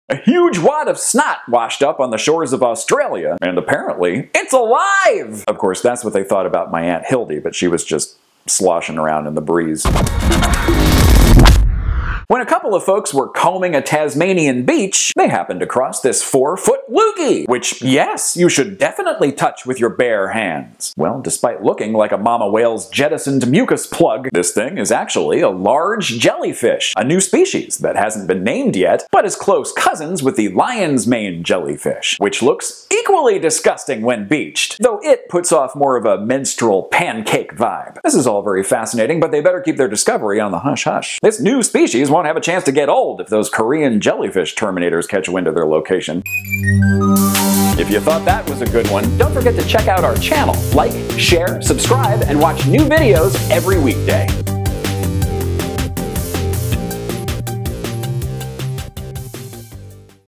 A huge wad of snot washed up on the shores of Australia, and apparently, it's alive! Of course, that's what they thought about my Aunt Hildy, but she was just sloshing around in the breeze. When a couple of folks were combing a Tasmanian beach, they happened across this 4-foot loogie, which, yes, you should definitely touch with your bare hands. Well, despite looking like a mama whale's jettisoned mucus plug, this thing is actually a large jellyfish, a new species that hasn't been named yet, but is close cousins with the lion's mane jellyfish, which looks equally disgusting when beached, though it puts off more of a menstrual pancake vibe. This is all very fascinating, but they better keep their discovery on the hush-hush. This new species won't have a chance to get old if those Korean jellyfish terminators catch wind of their location. If you thought that was a good one, don't forget to check out our channel. Like, share, subscribe, and watch new videos every weekday.